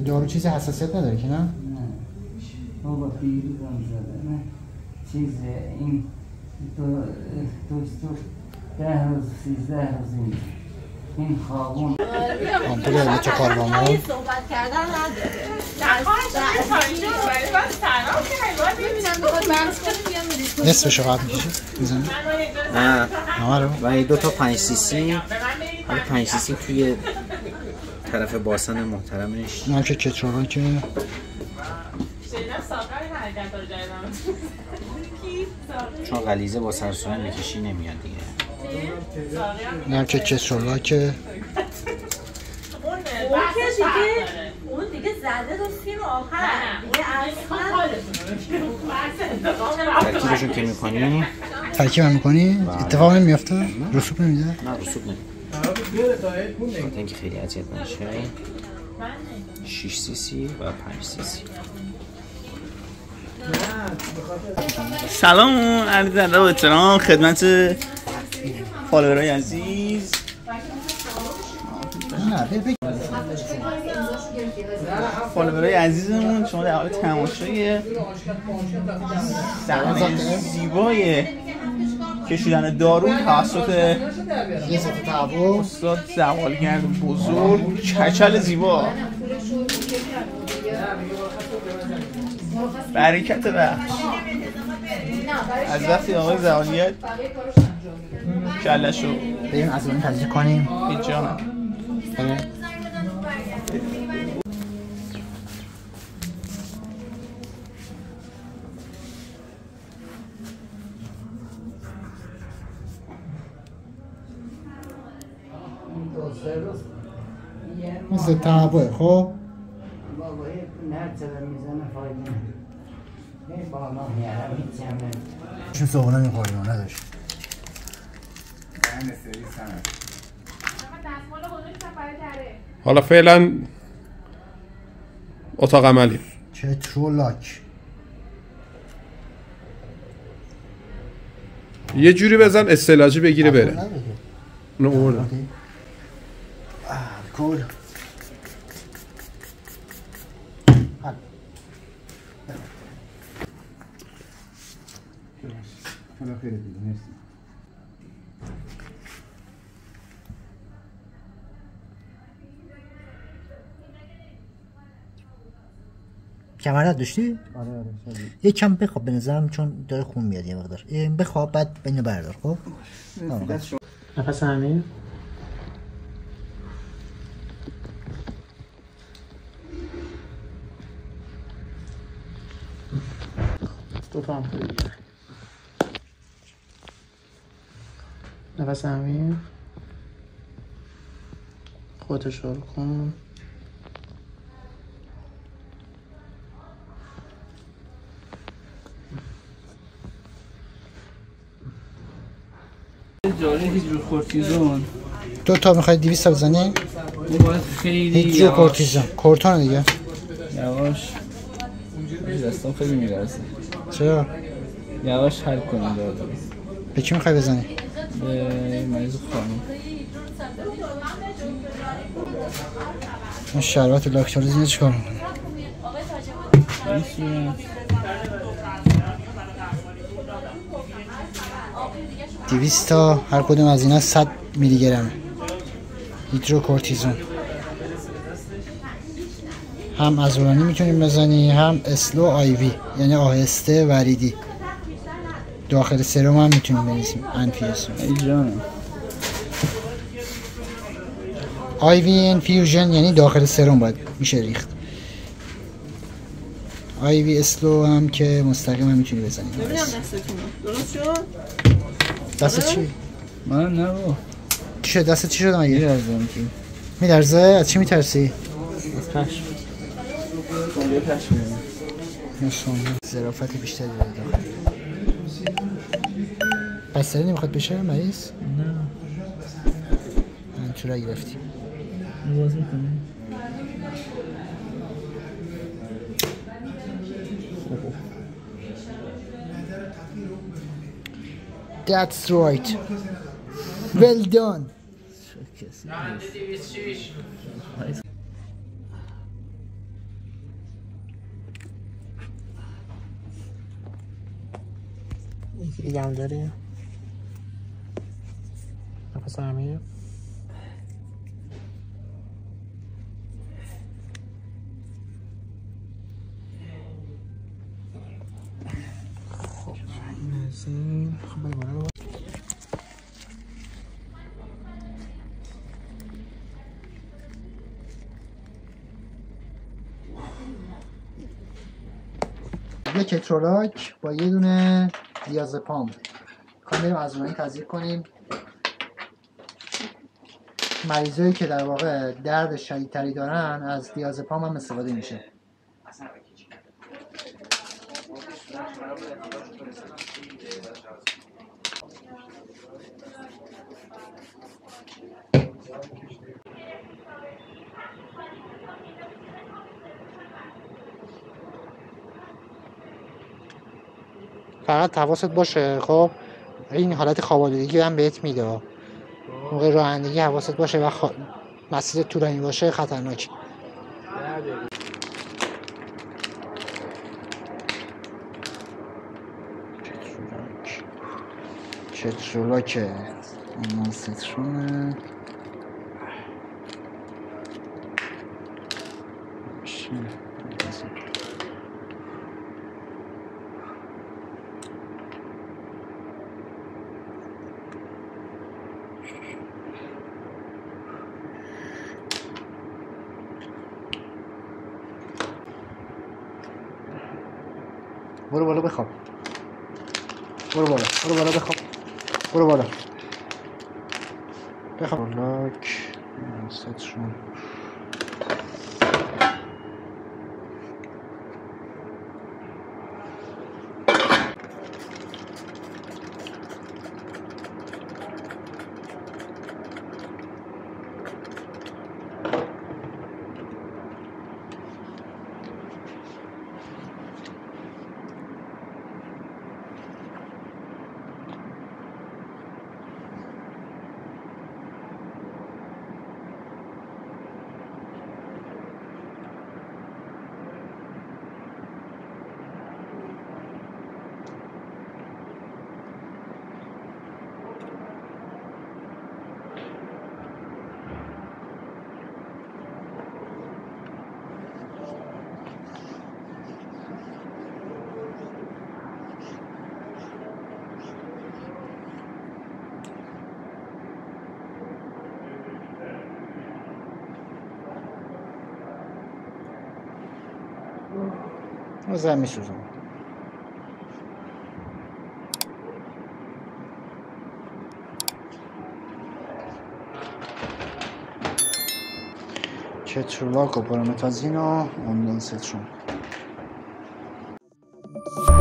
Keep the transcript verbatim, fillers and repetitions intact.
دارو چیزی حساسیت نداره که نه؟ نه بابا پیروز هم زده نه چیز این دو دکتر ده روز سیزده روز این این خوابون آمپول علمه چه کار با ما؟ صحبت کردن نداره نصفشو قطع میکشی؟ میزنی؟ نه نامه رو؟ و دو تا پنج سی سی حالا پنج سی سی توی طرف باسن محترمش این هم که کترولون که چون غلیظه با سرسوره میکشی نمیاد دیگه. این هم که کترولون که اون که دیگه اون دیگه زده رو سیم آخر دیگه اصلا ترکیبشون که میکنی ترکیب هم میکنی؟ اتفاق نمیافته؟ رسوب نمیده؟ نه رسوب نمیده خاطر اینکه خیلی اذیت نشه شش سی سی و پنج سی سی. سلام عرض ادب و احترام خدمت فالوورای عزیز. فالوورای عزیزمون شما در حال تماشای صحنه زیبای کشیدن دارو توسط استاد زوالگرد بزرگ کچل زیبا. برکت بخش از وقتی آقای زوالگرد کلشو بریم از اون تجربه کنیم هیچ جانم. مثل تنبوه خب بابا نه چرا میزنه فایده نه بالا میارم هیچی هم نمیده چون صبحونه میخوریم نداشت حالا فعلا اتاق عملی چترولاک یه جوری بزن استعلاجی بگیره بره اونو اوردم کول حالا خیلی دیگه مرسی کمرت داشتی؟ آره آره یه کم بخواب به نظرم چون داره خون میاد یه مقدار بخواب بعد اینو بردار خب؟ نفس همین تو هم خوبی نفس عمیق خودت شروع کن. جاری هیدروکورتیزون دو تا میخوای دویست تا بزنی؟ باید خیلی هیدروکورتیزون کورتون دیگه یواش دستم خیلی میرسه چرا؟ یواش حل کنیم دارو. به کی میخوای بزنی؟ به مریض خانم. اون شربت لاکتوز اینو چیکار میکنه؟ دویست تا هر کدوم از اینا صد میلی گرمه هیدروکورتیزون. هم ازولانی میتونیم بزنی هم اسلو آیوی یعنی آهسته وریدی. داخل سرم هم میتونیم بریزیم انفیوزون. ای جانم آیوی انفیوژن یعنی داخل سرم باید میشه ریخت. آیوی اسلو هم که مستقیم هم میتونی بزنی. ببینم دستتون درست شد؟ دست چی؟ من نه با چی شد؟ دست چی شد مگه؟ میرزم که میلرزه؟ از چی میترسی؟ از پشم کنگه پشم میرم ظرافت بیشتری داره داخل. بستری نمیخواد بشه مریض؟ نه من تو را گرفتی باز میکنی؟ That's right. Well done. یکی دیگه هم داره نفس امیر. خب این از این. خب بالا یه کترولاک با یه دونه دیازپام میخوایم بریم از اونایی تزریق کنیم. مریضایی که در واقع درد شدیدتری دارن از دیازپام هم استفاده میشه. فقط حواست باشه خب این حالت خوابالودگی هم بهت میده، موقع رانندگی حواست باشه و خ... مسیر طولانی باشه خطرناک. کترولاکه امان سترونه برو بالا بخواب، برو بالا برو بالا بخواب، برو بالا بخواب. لاک ستشون رو زن میسوزم. کترولاک و پرومتازین و اندونستشون.